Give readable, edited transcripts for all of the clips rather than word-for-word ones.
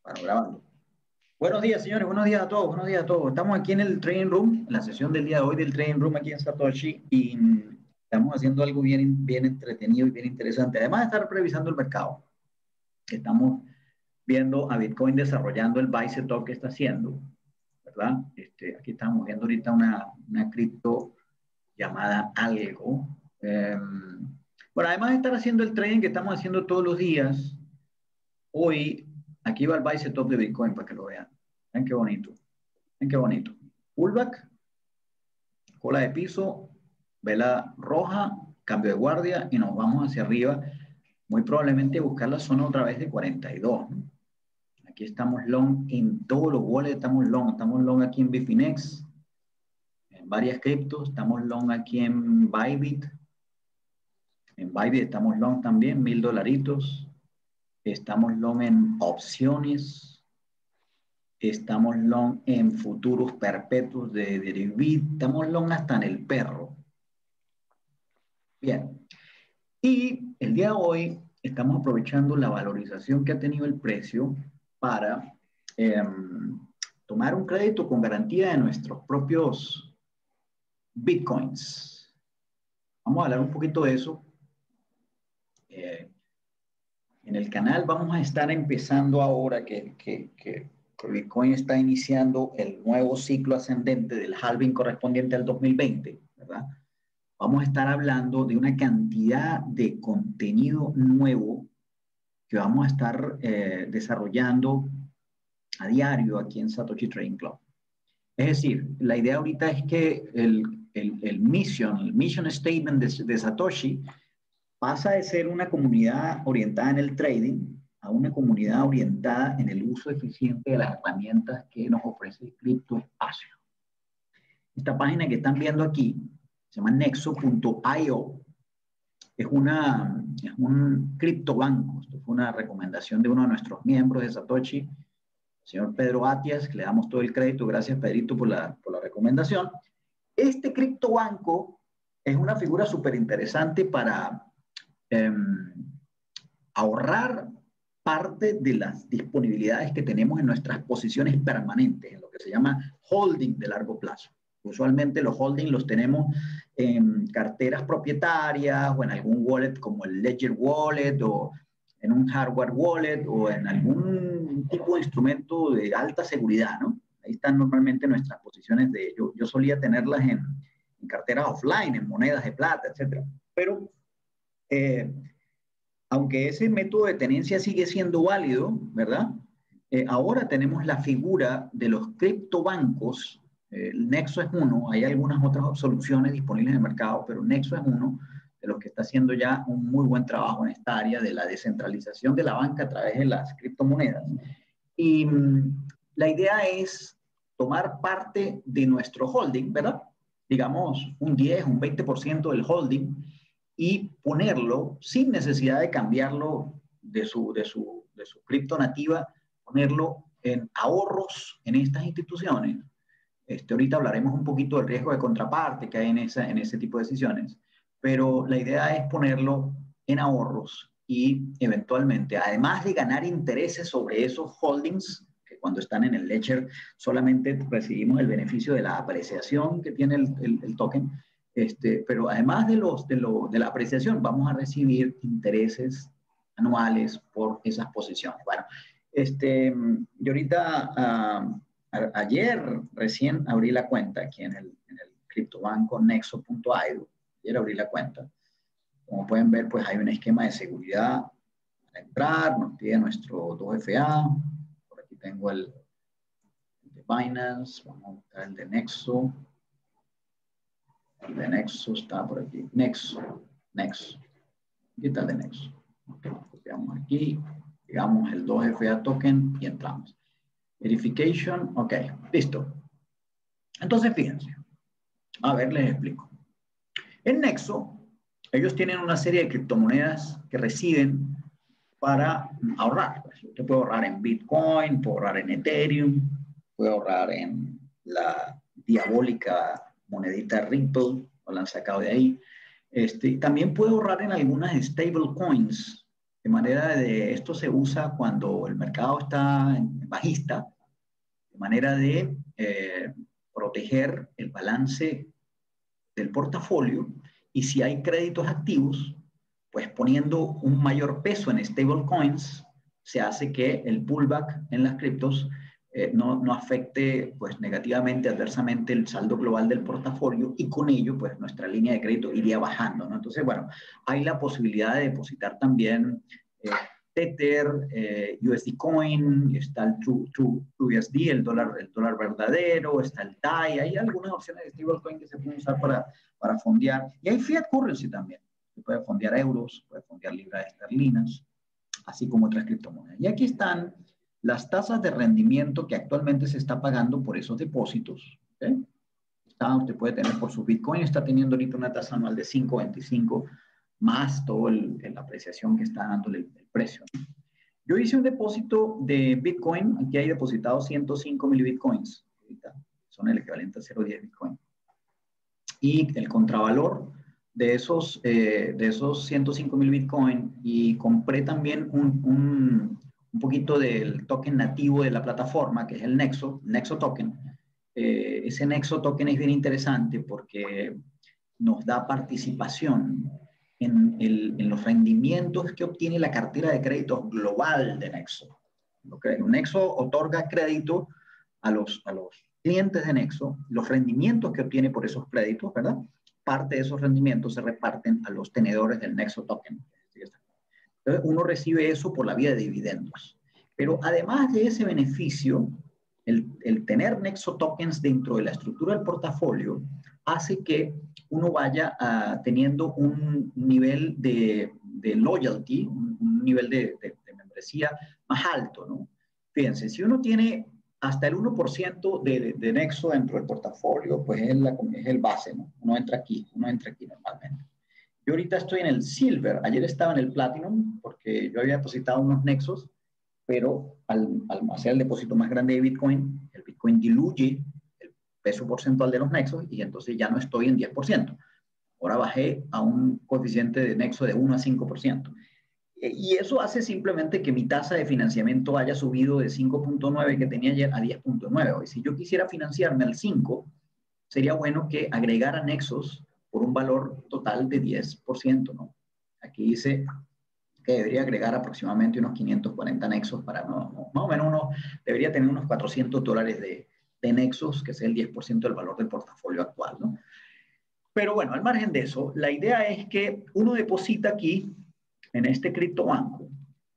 Bueno, grabando. Buenos días, señores. Buenos días a todos. Buenos días a todos. Estamos aquí en el Trading Room, en la sesión del día de hoy del Trading Room aquí en Satoshi y estamos haciendo algo bien entretenido y bien interesante. Además de estar revisando el mercado, estamos viendo a Bitcoin desarrollando el buy setup que está haciendo, ¿verdad? Aquí estamos viendo ahorita una cripto llamada Algo. Bueno, además de estar haciendo el trading que estamos haciendo todos los días, hoy aquí va el buy setup de Bitcoin para que lo vean. Ven qué bonito. Ven qué bonito. Pullback, cola de piso, vela roja, cambio de guardia y nos vamos hacia arriba. Muy probablemente buscar la zona otra vez de 42, ¿no? Aquí estamos long en todos los wallets, estamos long aquí en Bitfinex, en varias criptos, estamos long aquí en Bybit estamos long también, $1000, estamos long en opciones, estamos long en futuros perpetuos de Deribit, estamos long hasta en el perro. Bien, y el día de hoy estamos aprovechando la valorización que ha tenido el precio para tomar un crédito con garantía de nuestros propios bitcoins. Vamos a hablar un poquito de eso. En el canal vamos a estar empezando ahora que Bitcoin está iniciando el nuevo ciclo ascendente del halving correspondiente al 2020, ¿verdad? Vamos a estar hablando de una cantidad de contenido nuevo que vamos a estar desarrollando a diario aquí en Satoshi Trading Club. Es decir, la idea ahorita es que el mission statement de Satoshi pasa de ser una comunidad orientada en el trading a una comunidad orientada en el uso eficiente de las herramientas que nos ofrece el criptoespacio. Esta página que están viendo aquí se llama nexo.io. Es un criptobanco. Esto fue una recomendación de uno de nuestros miembros de Satoshi, el señor Pedro Atias, que le damos todo el crédito. Gracias, Pedrito, por la recomendación. Este criptobanco es una figura súper interesante para ahorrar parte de las disponibilidades que tenemos en nuestras posiciones permanentes, en lo que se llama holding de largo plazo. Usualmente los holding los tenemos en carteras propietarias o en algún wallet como el Ledger Wallet o en un hardware wallet o en algún tipo de instrumento de alta seguridad, ¿no? Ahí están normalmente nuestras posiciones de ello. Yo solía tenerlas en carteras offline, en monedas de plata, etc. Pero aunque ese método de tenencia sigue siendo válido, ¿verdad? Ahora tenemos la figura de los criptobancos. El Nexo es uno, hay algunas otras soluciones disponibles en el mercado, pero Nexo es uno de los que está haciendo ya un muy buen trabajo en esta área de la descentralización de la banca a través de las criptomonedas. Y la idea es tomar parte de nuestro holding, ¿verdad? Digamos un 10, un 20% del holding y ponerlo sin necesidad de cambiarlo de su cripto nativa, ponerlo en ahorros en estas instituciones. Ahorita hablaremos un poquito del riesgo de contraparte que hay en ese tipo de decisiones, pero la idea es ponerlo en ahorros y eventualmente, además de ganar intereses sobre esos holdings, que cuando están en el ledger solamente recibimos el beneficio de la apreciación que tiene el token, pero además de la apreciación, vamos a recibir intereses anuales por esas posiciones. Bueno, yo ahorita, ayer recién abrí la cuenta aquí en el criptobanco nexo.io. Ayer abrí la cuenta. Como pueden ver, pues hay un esquema de seguridad para entrar, nos pide nuestro 2FA. Por aquí tengo el de Binance, vamos a buscar el de Nexo. El de Nexo está por aquí. Nexo. Aquí está el de Nexo. Okay, copiamos aquí, digamos el 2FA token y entramos. Verification, ok, listo. Entonces, fíjense. A ver, les explico. En Nexo, ellos tienen una serie de criptomonedas que residen para ahorrar. Usted puede ahorrar en Bitcoin, puede ahorrar en Ethereum, puede ahorrar en la diabólica monedita Ripple, o la han sacado de ahí. También puede ahorrar en algunas stablecoins De manera de, esto se usa cuando el mercado está bajista, de manera de proteger el balance del portafolio, y si hay créditos activos, pues poniendo un mayor peso en stablecoins, se hace que el pullback en las criptos no afecte pues, negativamente, adversamente el saldo global del portafolio, y con ello pues nuestra línea de crédito iría bajando, ¿no? Entonces, bueno, hay la posibilidad de depositar también Tether, USD Coin, está el TrueUSD, el dólar verdadero, está el DAI, hay algunas opciones de stablecoin que se pueden usar para fondear, y hay fiat currency también, se puede fondear euros, puede fondear libras esterlinas, así como otras criptomonedas. Y aquí están las tasas de rendimiento que actualmente se está pagando por esos depósitos. ¿Okay? Usted puede tener por su Bitcoin, está teniendo ahorita una tasa anual de 5.25, más toda la apreciación que está dándole el precio. Yo hice un depósito de Bitcoin, aquí hay depositados 105.000 Bitcoins, son el equivalente a 0.10 Bitcoin. Y el contravalor de esos 105.000 Bitcoin, y compré también un poquito del token nativo de la plataforma, que es el Nexo Token. Ese Nexo Token es bien interesante porque nos da participación en los rendimientos que obtiene la cartera de créditos global de Nexo. ¿Okay? Nexo otorga crédito a los clientes de Nexo, los rendimientos que obtiene por esos créditos, ¿verdad? Parte de esos rendimientos se reparten a los tenedores del Nexo Token. Entonces, uno recibe eso por la vía de dividendos. Pero además de ese beneficio, el tener Nexo Tokens dentro de la estructura del portafolio hace que uno vaya teniendo un nivel de loyalty, un nivel de membresía más alto, ¿no? Fíjense, si uno tiene hasta el 1% de Nexo dentro del portafolio, pues es el base, ¿no? Uno entra aquí normalmente. Yo ahorita estoy en el Silver, ayer estaba en el Platinum, porque yo había depositado unos Nexos, pero al hacer el depósito más grande de Bitcoin, el Bitcoin diluye el peso porcentual de los Nexos, y entonces ya no estoy en 10%. Ahora bajé a un coeficiente de Nexo de 1 a 5%. Y eso hace simplemente que mi tasa de financiamiento haya subido de 5.9 que tenía ayer a 10.9 hoy. Si yo quisiera financiarme al 5, sería bueno que agregara nexos por un valor total de 10%, ¿no? Aquí dice que debería agregar aproximadamente unos 540 nexos para, más o menos debería tener unos $400 de nexos, que es el 10% del valor del portafolio actual, ¿no? Pero bueno, al margen de eso, la idea es que uno deposita aquí en este criptobanco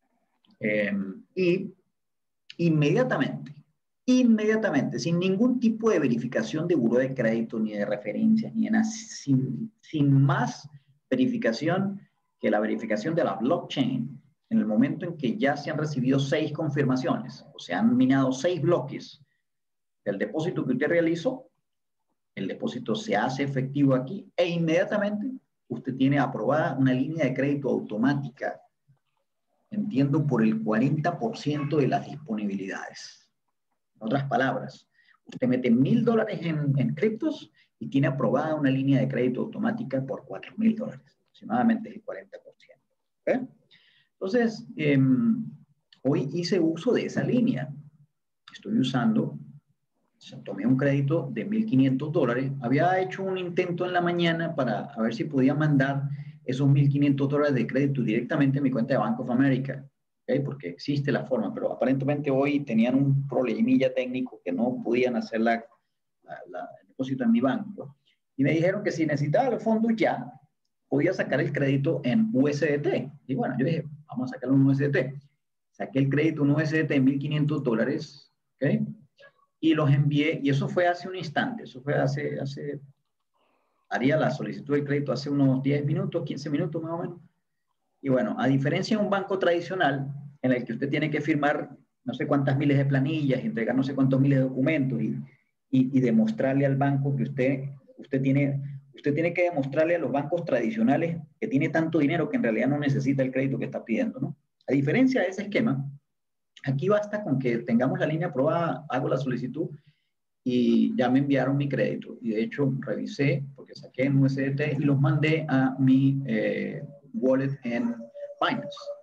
y inmediatamente, sin ningún tipo de verificación de buró de crédito, ni de referencias, ni de nada, sin más verificación que la verificación de la blockchain, en el momento en que ya se han recibido 6 confirmaciones, o se han minado 6 bloques del depósito que usted realizó, el depósito se hace efectivo aquí, e inmediatamente usted tiene aprobada una línea de crédito automática, entiendo, por el 40% de las disponibilidades. En otras palabras, usted mete $1,000 en criptos y tiene aprobada una línea de crédito automática por $4,000, aproximadamente el 40%. ¿Okay? Entonces, hoy hice uso de esa línea. Estoy usando, tomé un crédito de $1,500. Había hecho un intento en la mañana para ver si podía mandar esos $1,500 de crédito directamente a mi cuenta de Bank of America, ¿okay? Porque existe la forma, pero aparentemente hoy tenían un problemilla técnico que no podían hacer el depósito en mi banco. Y me dijeron que si necesitaba los fondos ya, podía sacar el crédito en USDT. Y bueno, yo dije, vamos a sacarlo en USDT. Saqué el crédito en USDT en $1,500, ¿ok? Y los envié, y eso fue hace un instante, eso fue haría la solicitud de crédito hace unos 10 minutos, 15 minutos más o menos. Y bueno, a diferencia de un banco tradicional, en el que usted tiene que firmar no sé cuántas miles de planillas, entregar no sé cuántos miles de documentos y demostrarle al banco que usted tiene que demostrarle a los bancos tradicionales que tiene tanto dinero que en realidad no necesita el crédito que está pidiendo, ¿no? A diferencia de ese esquema, aquí basta con que tengamos la línea aprobada, hago la solicitud y ya me enviaron mi crédito. Y de hecho revisé, porque saqué en USDT y los mandé a mi wallet en Binance.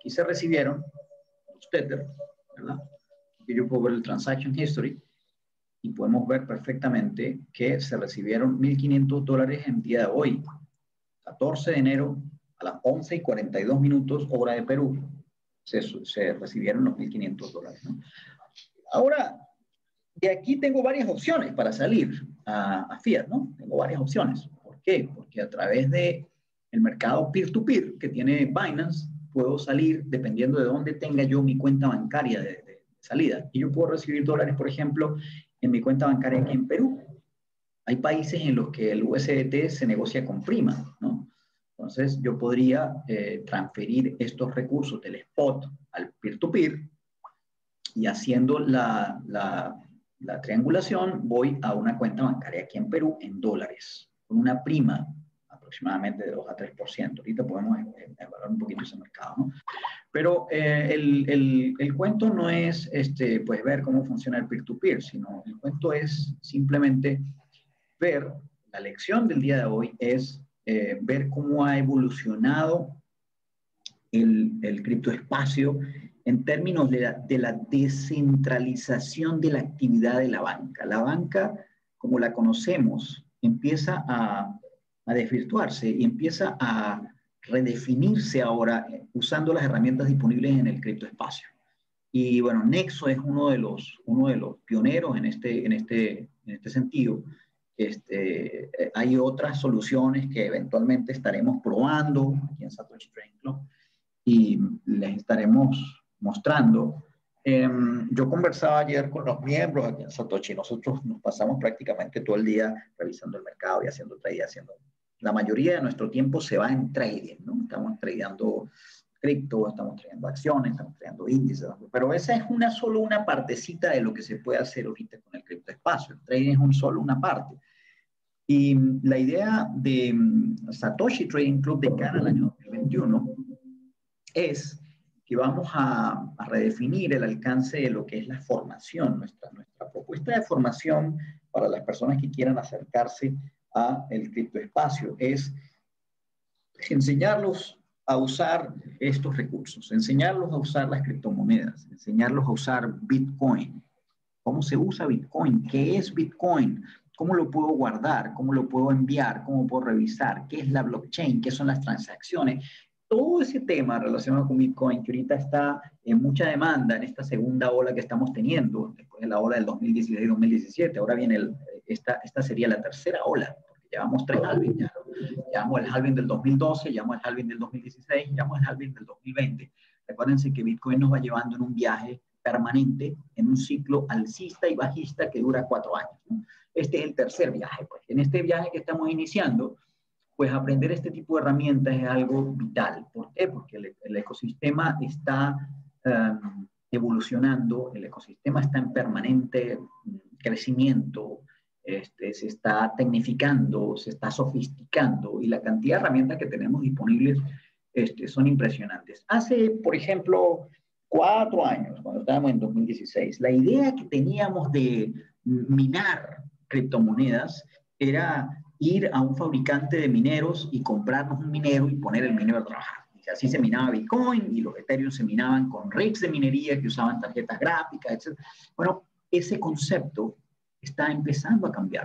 aquí se recibieron los Tether, ¿verdad? Aquí yo puedo ver el Transaction History y podemos ver perfectamente que se recibieron $1.500 en día de hoy, 14 de enero a las 11:42 hora de Perú. Se recibieron los $1.500, ¿no? Ahora, de aquí tengo varias opciones para salir a fiat, ¿no? Tengo varias opciones. ¿Por qué? Porque a través del mercado peer-to-peer que tiene Binance, puedo salir dependiendo de dónde tenga yo mi cuenta bancaria de salida. Y yo puedo recibir dólares, por ejemplo, en mi cuenta bancaria aquí en Perú. Hay países en los que el USDT se negocia con prima, ¿no? Entonces, yo podría transferir estos recursos del spot al peer-to-peer y haciendo la triangulación, voy a una cuenta bancaria aquí en Perú en dólares, con una prima aproximadamente de 2 a 3%. Ahorita podemos evaluar un poquito ese mercado, ¿no? Pero el cuento no es pues, ver cómo funciona el peer-to-peer, sino el cuento es simplemente ver, la lección del día de hoy es ver cómo ha evolucionado el criptoespacio en términos de la descentralización de la actividad de la banca. La banca, como la conocemos, empieza a desvirtuarse y empieza a redefinirse ahora usando las herramientas disponibles en el criptoespacio. Y bueno, Nexo es uno de los pioneros en este sentido. Hay otras soluciones que eventualmente estaremos probando aquí en Satoshi Trading Club y les estaremos mostrando. Yo conversaba ayer con los miembros aquí en Satoshi. Nosotros nos pasamos prácticamente todo el día revisando el mercado y haciendo trading, la mayoría de nuestro tiempo se va en trading, ¿no? Estamos tradeando cripto, estamos trayendo acciones, estamos trayendo índices, pero esa es solo una partecita de lo que se puede hacer ahorita con el criptoespacio. El trading es solo una parte. Y la idea de Satoshi Trading Club de cara al año 2021 es que vamos a redefinir el alcance de lo que es la formación, nuestra propuesta de formación para las personas que quieran acercarse a el criptoespacio es enseñarlos a usar estos recursos, enseñarlos a usar las criptomonedas, enseñarlos a usar Bitcoin. ¿Cómo se usa Bitcoin? ¿Qué es Bitcoin? ¿Cómo lo puedo guardar? ¿Cómo lo puedo enviar? ¿Cómo puedo revisar? ¿Qué es la blockchain? ¿Qué son las transacciones? Todo ese tema relacionado con Bitcoin, que ahorita está en mucha demanda en esta segunda ola que estamos teniendo, después de la ola del 2016-2017, ahora viene esta sería la tercera ola, porque llevamos 3 halvings ya, ¿no? Llevamos el halving del 2012, llevamos el halving del 2016, llevamos el halving del 2020. Recuérdense que Bitcoin nos va llevando en un viaje permanente, en un ciclo alcista y bajista que dura 4 años, ¿no? Este es el tercer viaje, pues. En este viaje que estamos iniciando, pues aprender este tipo de herramientas es algo vital. ¿Por qué? Porque el ecosistema está evolucionando, el ecosistema está en permanente crecimiento, se está tecnificando, se está sofisticando y la cantidad de herramientas que tenemos disponibles son impresionantes. Hace, por ejemplo, 4 años, cuando estábamos en 2016, la idea que teníamos de minar criptomonedas era ir a un fabricante de mineros y comprarnos un minero y poner el minero a trabajar. Y así se minaba Bitcoin y los Ethereum se minaban con rigs de minería que usaban tarjetas gráficas, etc. Bueno, ese concepto está empezando a cambiar.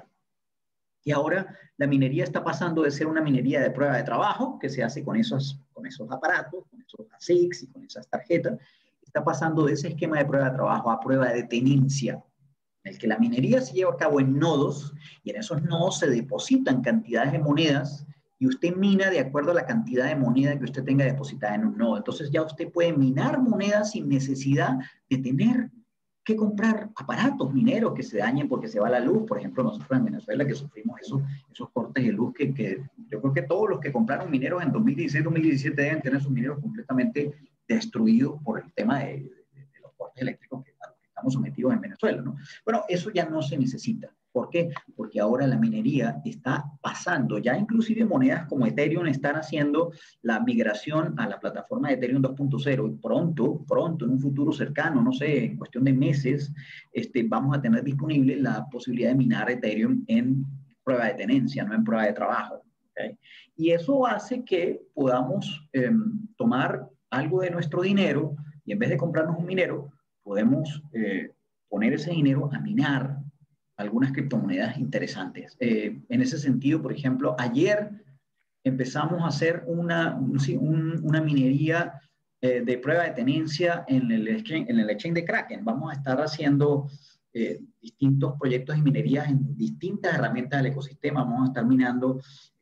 Y ahora la minería está pasando de ser una minería de prueba de trabajo, que se hace con esos aparatos, con esos ASICs y con esas tarjetas, está pasando de ese esquema de prueba de trabajo a prueba de tenencia, en el que la minería se lleva a cabo en nodos y en esos nodos se depositan cantidades de monedas y usted mina de acuerdo a la cantidad de moneda que usted tenga depositada en un nodo. Entonces ya usted puede minar monedas sin necesidad de tener que comprar aparatos mineros que se dañen porque se va la luz. Por ejemplo, nosotros en Venezuela que sufrimos esos cortes de luz que yo creo que todos los que compraron mineros en 2016-2017 deben tener sus mineros completamente destruidos por el tema de los cortes eléctricos que estamos sometidos en Venezuela, ¿no? Bueno, eso ya no se necesita. ¿Por qué? Porque ahora la minería está pasando, ya inclusive monedas como Ethereum están haciendo la migración a la plataforma de Ethereum 2.0 y pronto, en un futuro cercano, no sé, en cuestión de meses, vamos a tener disponible la posibilidad de minar Ethereum en prueba de tenencia, no en prueba de trabajo. ¿Okay? Y eso hace que podamos tomar algo de nuestro dinero y en vez de comprarnos un minero, podemos poner ese dinero a minar algunas criptomonedas interesantes. En ese sentido, por ejemplo, ayer empezamos a hacer una minería de prueba de tenencia en el exchange de Kraken. Vamos a estar haciendo distintos proyectos de minería en distintas herramientas del ecosistema. Vamos a estar minando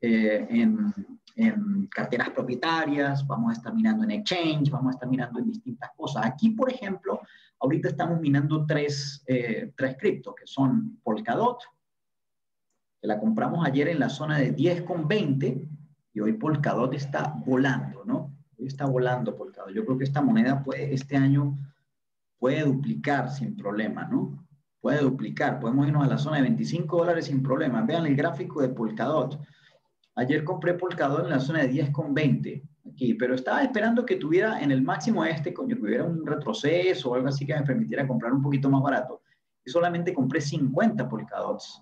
en carteras propietarias, vamos a estar minando en exchange, vamos a estar minando en distintas cosas. Aquí, por ejemplo, ahorita estamos minando tres criptos, que son Polkadot, que la compramos ayer en la zona de 10,20 y hoy Polkadot está volando, ¿no? Hoy está volando Polkadot. Yo creo que esta moneda este año puede duplicar sin problema, ¿no? Puede duplicar. Podemos irnos a la zona de $25 sin problema. Vean el gráfico de Polkadot. Ayer compré Polkadot en la zona de 10,20 aquí, pero estaba esperando que tuviera en el máximo que hubiera un retroceso o algo así que me permitiera comprar un poquito más barato. Y solamente compré 50 Polkadots.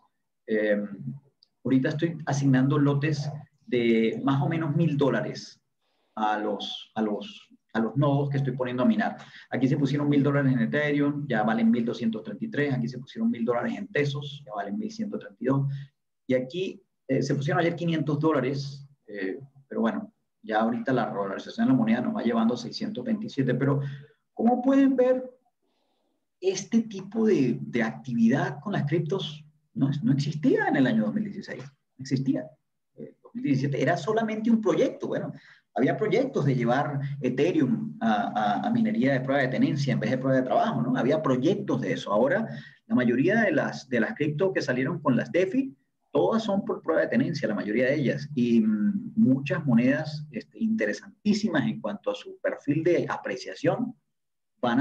Ahorita estoy asignando lotes de más o menos $1,000 a los nodos que estoy poniendo a minar. Aquí se pusieron $1,000 en Ethereum, ya valen 1,233. Aquí se pusieron $1,000 en Tesos, ya valen 1,132. Y aquí se pusieron ayer $500, pero bueno, ya ahorita la valorización de la moneda nos va llevando a 627. Pero como pueden ver, este tipo de actividad con las criptos no existía en el año 2016. No existía. 2017 era solamente un proyecto. Bueno, había proyectos de llevar Ethereum a minería de prueba de tenencia en vez de prueba de trabajo, ¿no? Había proyectos de eso. Ahora, la mayoría de las criptos que salieron con las DeFi, todas son por prueba de tenencia, la mayoría de ellas. Y muchas monedas interesantísimas en cuanto a su perfil de apreciación van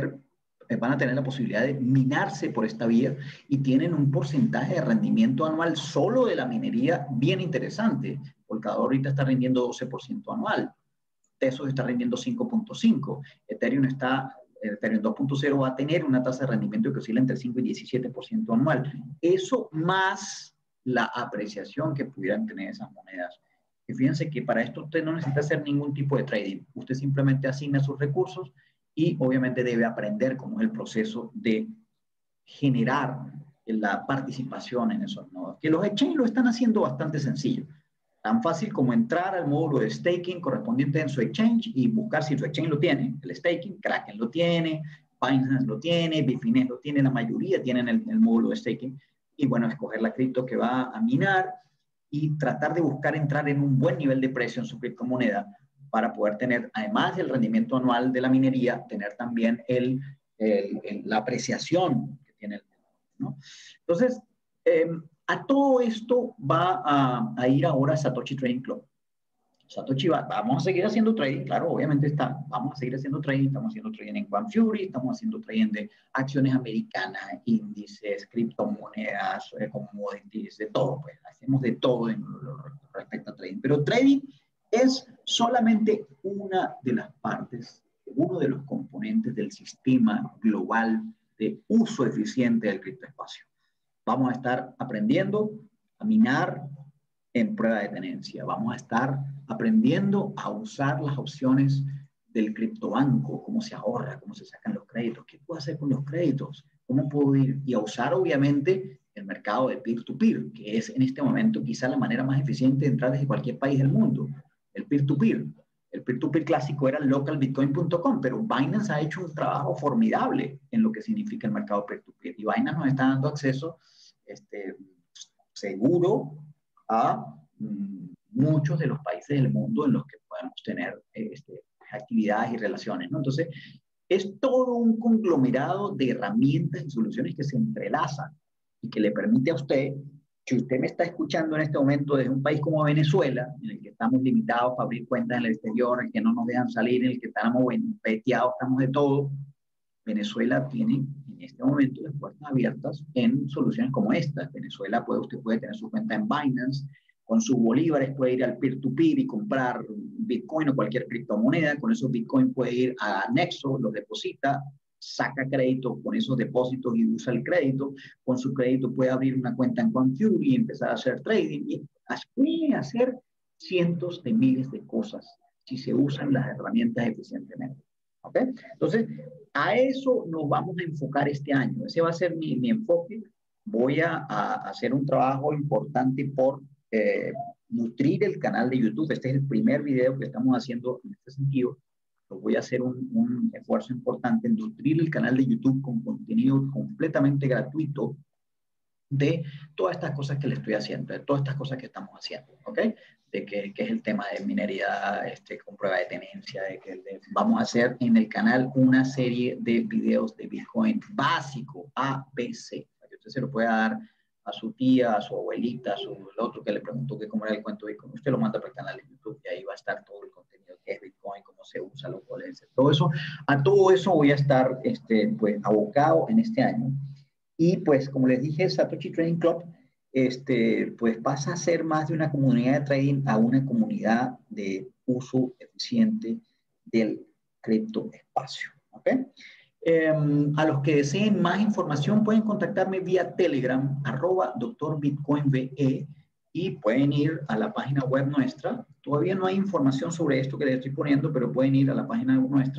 a tener la posibilidad de minarse por esta vía y tienen un porcentaje de rendimiento anual solo de la minería bien interesante. Polkadot ahorita está rindiendo 12% anual. Tesos está rindiendo 5,5%. Ethereum 2.0 va a tener una tasa de rendimiento que oscila entre 5 y 17% anual. Eso más la apreciación que pudieran tener esas monedas. Y fíjense que para esto usted no necesita hacer ningún tipo de trading. Usted simplemente asigna sus recursos y obviamente debe aprender cómo es el proceso de generar la participación en esos nodos. Que los exchanges lo están haciendo bastante sencillo. Tan fácil como entrar al módulo de staking correspondiente en su exchange y buscar si su exchange lo tiene, el staking. Kraken lo tiene, Binance lo tiene, Bitfinex lo tiene, la mayoría tienen el módulo de staking. Y bueno, escoger la cripto que va a minar y tratar de buscar entrar en un buen nivel de precio en su criptomoneda para poder tener, además del rendimiento anual de la minería, tener también la apreciación que tiene el mercado, ¿no? Entonces, a todo esto va a ir ahora Satoshi Trading Club. Satoshi vamos a seguir haciendo trading, claro, obviamente vamos a seguir haciendo trading, estamos haciendo trading en QuantFury, estamos haciendo trading de acciones americanas, índices, criptomonedas, commodities, de todo, pues hacemos de todo en lo respecto a trading, pero trading es solamente una de las partes, uno de los componentes del sistema global de uso eficiente del criptoespacio. Vamos a estar aprendiendo a minar en prueba de tenencia. Vamos a estar aprendiendo a usar las opciones del criptobanco, cómo se ahorra, cómo se sacan los créditos, qué puedo hacer con los créditos, cómo puedo ir y a usar obviamente el mercado de peer-to-peer, que es en este momento quizá la manera más eficiente de entrar desde cualquier país del mundo. El peer-to-peer. El peer-to-peer clásico era localbitcoin.com, pero Binance ha hecho un trabajo formidable en lo que significa el mercado peer-to-peer. Y Binance nos está dando acceso seguro a muchos de los países del mundo en los que podemos tener actividades y relaciones, ¿no? Entonces, es todo un conglomerado de herramientas y soluciones que se entrelazan y que le permite a usted, si usted me está escuchando en este momento desde un país como Venezuela, en el que estamos limitados para abrir cuentas en el exterior, en el que no nos dejan salir, en el que estamos peteados, estamos de todo, Venezuela tiene en este momento las puertas abiertas en soluciones como esta. Venezuela usted puede tener su cuenta en Binance, con sus bolívares puede ir al peer-to-peer y comprar Bitcoin o cualquier criptomoneda. Con esos Bitcoin puede ir a Nexo, los deposita, saca crédito con esos depósitos y usa el crédito. Con su crédito puede abrir una cuenta en QuantFury y empezar a hacer trading. Y puede hacer cientos de miles de cosas si se usan las herramientas eficientemente. ¿Ok? Entonces, a eso nos vamos a enfocar este año. Ese va a ser mi enfoque. Voy a hacer un trabajo importante por nutrir el canal de YouTube. Este es el primer video que estamos haciendo en este sentido. Pues voy a hacer un esfuerzo importante en nutrir el canal de YouTube con contenido completamente gratuito de todas estas cosas que le estoy haciendo, de todas estas cosas que estamos haciendo, ¿ok? De que es el tema de minería con prueba de tenencia, vamos a hacer en el canal una serie de videos de Bitcoin básico, ABC, para que usted se lo pueda dar a su tía, a su abuelita, a el otro que le preguntó que cómo era el cuento de Bitcoin. Usted lo manda para el canal de YouTube y ahí va a estar todo el contenido que es Bitcoin, cómo se usa, los goles, todo eso. A todo eso voy a estar pues, abocado en este año. Y pues, como les dije, Satoshi Trading Club, pues pasa a ser más de una comunidad de trading a una comunidad de uso eficiente del criptoespacio. ¿Ok? A los que deseen más información pueden contactarme vía Telegram, @DrBitcoinBE, y pueden ir a la página web nuestra. Todavía no hay información sobre esto que les estoy poniendo, pero pueden ir a la página nuestra,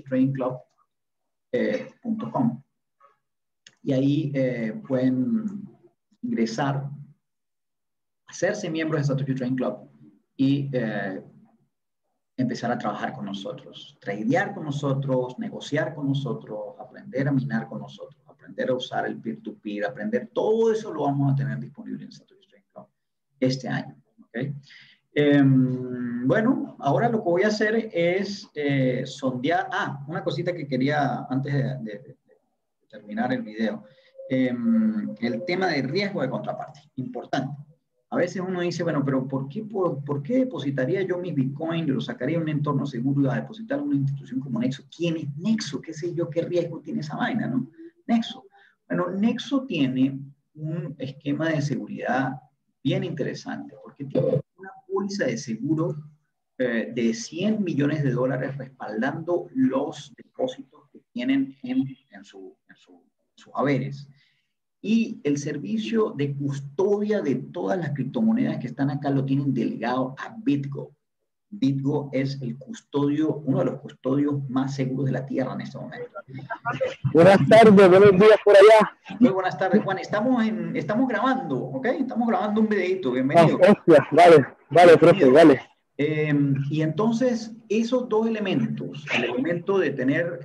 satoshitradingclub.com. Y ahí pueden ingresar, hacerse miembros de Satoshi Trading Club y empezar a trabajar con nosotros, tradear con nosotros, negociar con nosotros, aprender a minar con nosotros, aprender a usar el peer-to-peer, aprender, todo eso lo vamos a tener disponible en Satoshi Trading Club este año. ¿Okay? Bueno, ahora lo que voy a hacer es sondear, una cosita que quería antes de terminar el video. El tema de riesgo de contraparte, importante. A veces uno dice, bueno, pero ¿por qué depositaría yo mis Bitcoin? Yo lo sacaría de un entorno seguro y a depositar en una institución como Nexo. ¿Quién es Nexo? ¿Qué sé yo? ¿Qué riesgo tiene esa vaina, no? Nexo. Bueno, Nexo tiene un esquema de seguridad bien interesante porque tiene una póliza de seguro de $100 millones respaldando los depósitos que tienen en sus haberes. Y el servicio de custodia de todas las criptomonedas que están acá lo tienen delegado a BitGo. BitGo es el custodio, uno de los custodios más seguros de la Tierra en este momento. Buenas tardes, buenos días por allá. Muy buenas tardes, Juan. Estamos grabando, ¿ok? Estamos grabando un videito, bienvenido. Hostia, vale, profe, vale. Y entonces, esos dos elementos, el elemento de tener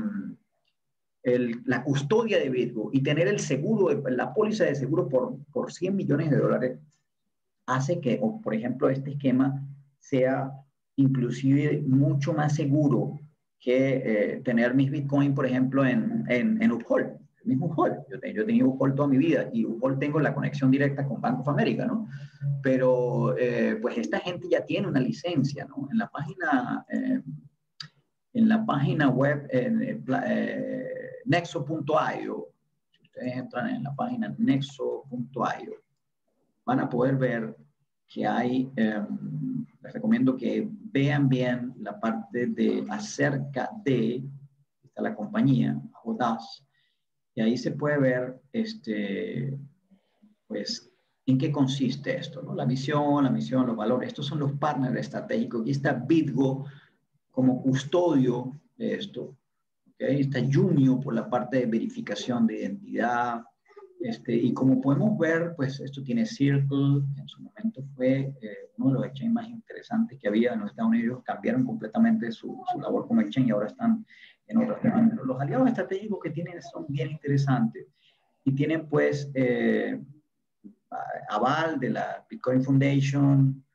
la custodia de BitGo y tener el seguro, la póliza de seguro por $100 millones, hace que, por ejemplo, este esquema sea inclusive mucho más seguro que tener mis Bitcoin, por ejemplo, en Uphold, el mismo Uphold. Yo he tenido Uphold toda mi vida y Uphold tengo la conexión directa con Bank of America, ¿no? Pero pues esta gente ya tiene una licencia, ¿no? En la página web nexo.io, si ustedes entran en la página nexo.io, van a poder ver que hay, les recomiendo que vean bien la parte de acerca de, está la compañía, Audaz, y ahí se puede ver, pues, en qué consiste esto, ¿no? La misión, los valores, estos son los partners estratégicos. Aquí está BitGo como custodio de esto. ¿Okay? Está Jumio por la parte de verificación de identidad. Y como podemos ver, pues esto tiene Circle, que en su momento fue uno de los exchanges más interesantes que había en los Estados Unidos. Cambiaron completamente su labor como exchange y ahora están en otros temas. Pero los aliados estratégicos que tienen son bien interesantes y tienen pues aval de la Bitcoin Foundation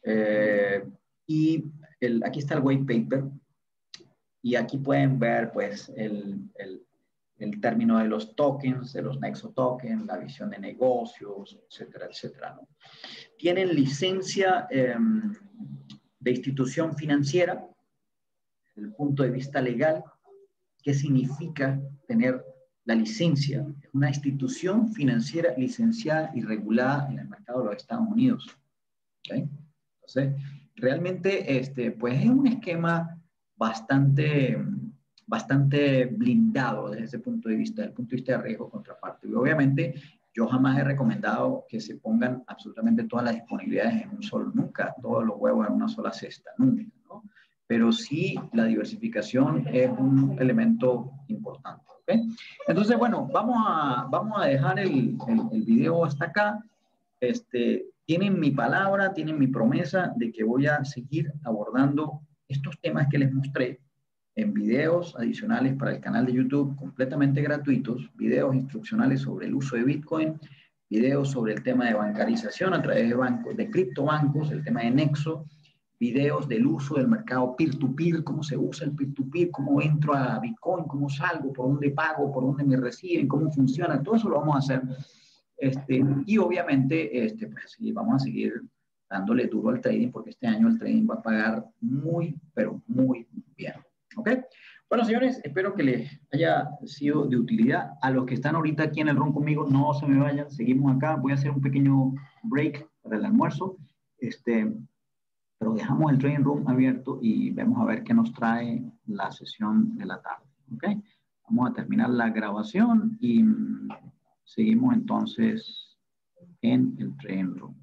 y aquí está el white paper y aquí pueden ver pues el término de los tokens, de los Nexo tokens, la visión de negocios, etcétera, etcétera, ¿no? Tienen licencia de institución financiera, desde el punto de vista legal. ¿Qué significa tener la licencia? Es una institución financiera licenciada y regulada en el mercado de los Estados Unidos. ¿Okay? Entonces, realmente, pues es un esquema bastante blindado desde ese punto de vista, desde el punto de vista de riesgo contraparte. Y obviamente Yo jamás he recomendado que se pongan absolutamente todas las disponibilidades en un solo, nunca, todos los huevos en una sola cesta, nunca, ¿no? Pero sí, la diversificación es un elemento importante, ¿ok? Entonces, bueno, vamos a dejar el video hasta acá. Tienen mi palabra, tienen mi promesa de que voy a seguir abordando estos temas que les mostré en videos adicionales para el canal de YouTube completamente gratuitos, videos instruccionales sobre el uso de Bitcoin, videos sobre el tema de bancarización a través de bancos, de criptobancos, el tema de Nexo, videos del uso del mercado peer-to-peer, cómo se usa el peer-to-peer, cómo entro a Bitcoin, cómo salgo, por dónde pago, por dónde me reciben, cómo funciona, todo eso lo vamos a hacer. Y obviamente, pues sí, vamos a seguir dándole duro al trading porque este año el trading va a pagar muy, pero muy bien. ¿Ok? Bueno, señores, espero que les haya sido de utilidad. A los que están ahorita aquí en el room conmigo, no se me vayan, seguimos acá. Voy a hacer un pequeño break para el almuerzo, pero dejamos el trading room abierto y vamos a ver qué nos trae la sesión de la tarde. ¿Ok? Vamos a terminar la grabación y seguimos entonces en el trading room.